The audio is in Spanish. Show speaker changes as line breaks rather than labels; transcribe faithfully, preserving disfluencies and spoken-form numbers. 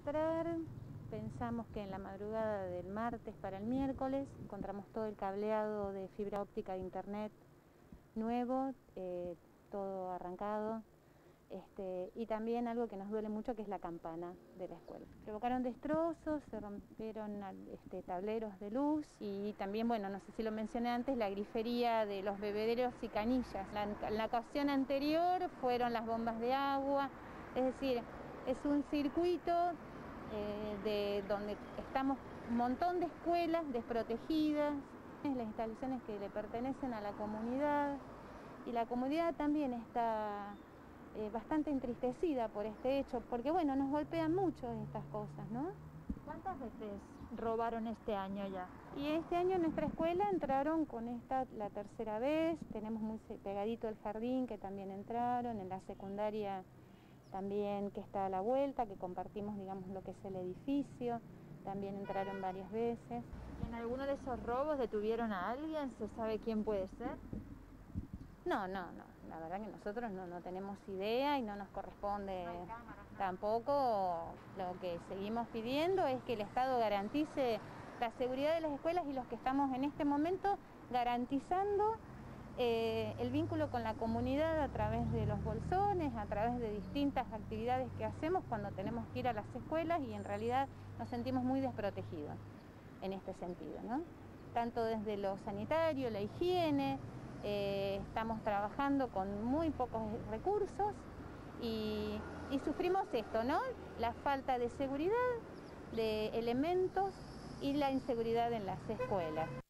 entrar, pensamos que en la madrugada del martes para el miércoles encontramos todo el cableado de fibra óptica de internet nuevo, eh, todo arrancado. Este, y también algo que nos duele mucho, que es la campana de la escuela. Provocaron destrozos, se rompieron este, tableros de luz y también, bueno, no sé si lo mencioné antes, la grifería de los bebederos y canillas. La, la ocasión anterior fueron las bombas de agua, es decir, es un circuito eh, de donde estamos un montón de escuelas desprotegidas, las instalaciones que le pertenecen a la comunidad, y la comunidad también está Eh, bastante entristecida por este hecho, porque bueno, nos golpean mucho estas cosas, ¿no?
¿Cuántas veces robaron este año ya?
Y este año en nuestra escuela entraron con esta la tercera vez, tenemos muy pegadito el jardín que también entraron, en la secundaria también que está a la vuelta, que compartimos digamos lo que es el edificio, también entraron varias veces.
¿En alguno de esos robos detuvieron a alguien? ¿Se sabe quién puede ser?
No, no, no, la verdad que nosotros no, no tenemos idea y no nos corresponde no cámaras, no. Tampoco. Lo que seguimos pidiendo es que el Estado garantice la seguridad de las escuelas y los que estamos en este momento garantizando eh, el vínculo con la comunidad a través de los bolsones, a través de distintas actividades que hacemos cuando tenemos que ir a las escuelas y en realidad nos sentimos muy desprotegidos en este sentido, ¿no? Tanto desde lo sanitario, la higiene. Eh, estamos trabajando con muy pocos recursos y, y sufrimos esto, ¿no? La falta de seguridad, de elementos y la inseguridad en las escuelas.